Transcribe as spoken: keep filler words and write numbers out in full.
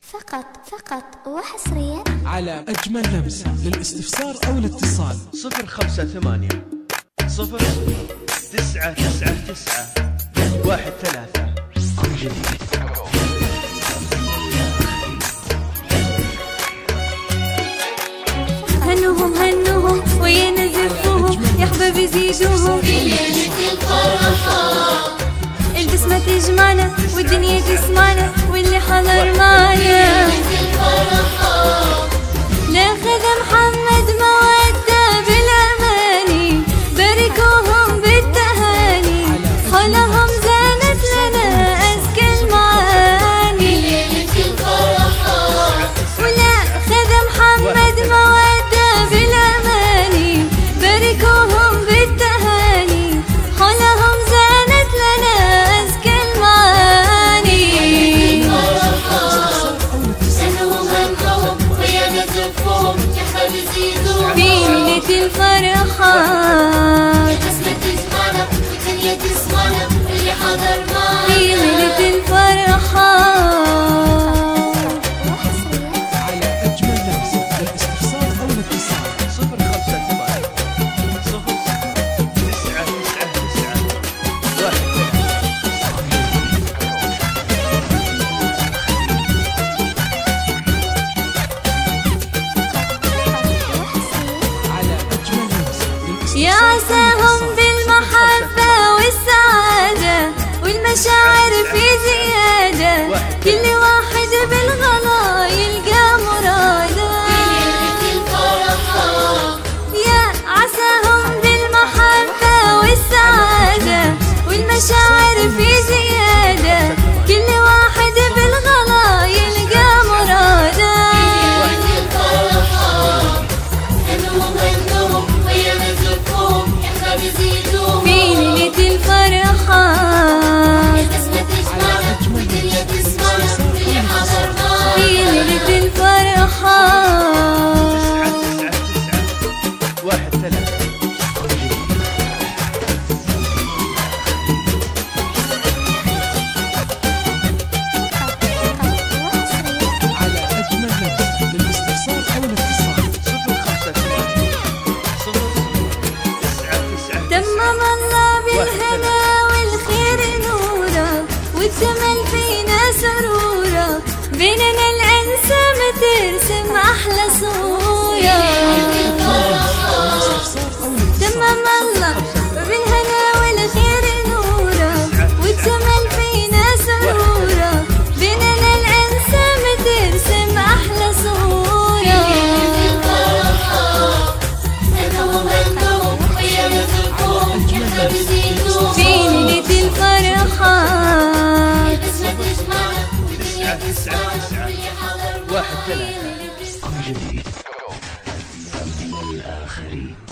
فقط فقط وحصريا على أجمل لمسة. للاستفسار أو الاتصال صفر خمسة ثمانية صفر تسعة تسعة تسعة واحد ثلاثة. هنوهم هنوهم ويا نزفوهم يا حبايبي زيدوهم في ليلة الفرحة. البسمة تجمعنا والدنيا تسمعنا واللي حضر معنا ناخذ محمد مودة بالأماني باركوهم بالتهاني حولهم زانت لنا أزكى المعاني ليلة الفرحة. ولا خذ محمد مودة بالأماني باركوهم بالتهاني حولهم زانت لنا أزكى المعاني. سنوهم هنوهم ويا نزفوهم يا حبايبي زيدوهم في ليلة الفرحات. البسمة تجمعنا والدنيا تسمعنا واللي حضر معنا في ليلة الفرحات. على أجمل لمسة. للاستفسار أو الاتصال صفر خمسة ثمانية صفر تسعة تسعة تسعة واحد على أجمل لمسة. يا عساهم بالمحبة والسعادة والمشاعر في زيادة كل واحد بالغلا يلقى مراده. يا عساهم بالمحبة والسعادة والمشاعر في زيادة كل واحد بالغلا يلقى مراده. في ليلة الفرحات. في ليلة الفرحات. تسعة تسعة واحد ثلاثة. على أجمل لمسة. للاستفسار أو الاتصال صفر خمسة ثمانية صفر تسعة تسعة تمم الله بالهنا والخير نورا والجمال فينا سرورا بيننا الأنسام ترسم أحلى صورة. تمم الله بالهنا والخير نورا والجمال فينا سرورا بيننا الأنسام ترسم أحلى صورة. في ليلة الفرحات. تسعة تسعة تسعة واحد ثلاثة. جديد من الآخرين.